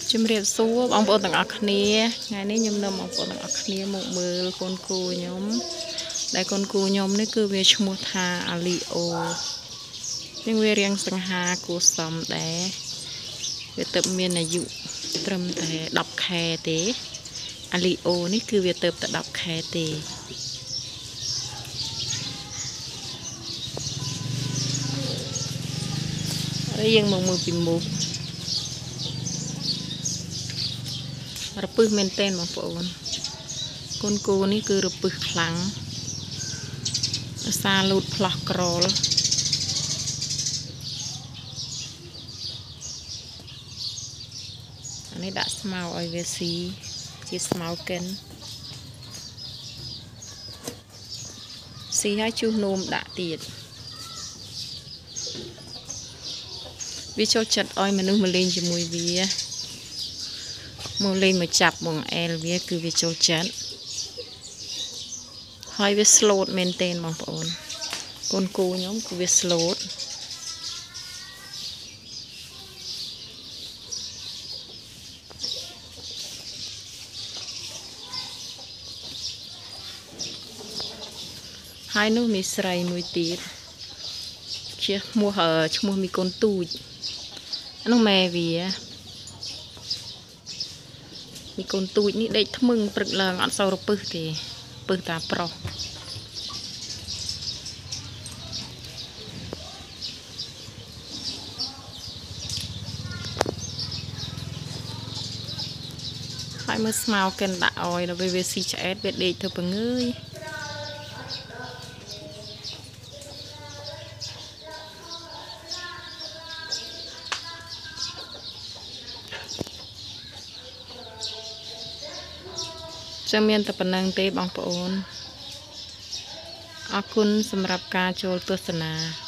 ជំរាបសួរបងប្អូនទាំងអស់គ្នាថ្ងៃនេះខ្ញុំនាំបងប្អូនទាំងអស់គ្នាមកមើលកូនគូខ្ញុំដែលកូនគូខ្ញុំនេះគឺវាឈ្មោះថាអាលីអូនឹងវារៀងសង្ហាគួសមដែរវាទៅមានអាយុត្រឹមតែ10ខែទេអាលីអូនេះគឺវាទៅតែ10ខែទេហើយយើងមកមើលពីមុខរពឹសមែនទែនបងប្អូនកូនគោនេះគឺរពឹសខ្លាំងឧស្សាហ៍លូតផ្លោះក្រលអានេះដាក់ស្មៅឲ្យវាស៊ីជាស្មៅកិនស៊ីឲ្យជុះនោមដាក់ទៀតវាចូលចិត្តឲ្យមនុស្សមកលេងជាមួយវាមកលេងមកចាប់បងអែលវាគឺវាចូលចិត្តហើយវាស្លូតមែនទែនបងប្អូនកូនគូខ្ញុំគឺវាស្លូតហើយនោះមានស្រីមួយទៀតជាឈ្មោះមីកូនទូចនោះម៉ែវាមីកូនទូចនេះដេកថ្មឹងព្រឹកឡើងអត់សូវរពឹសទេពឹសតាប្រុសហើយមើលស្មៅកិនដាក់ឲ្យដល់វាស៊ីឆ្អែតវាដេកទៅពងើយចាំមានតែប៉ុណ្្នឹងទេបងប្អូនអរគុណសម្រាប់ការចូលទស្សនា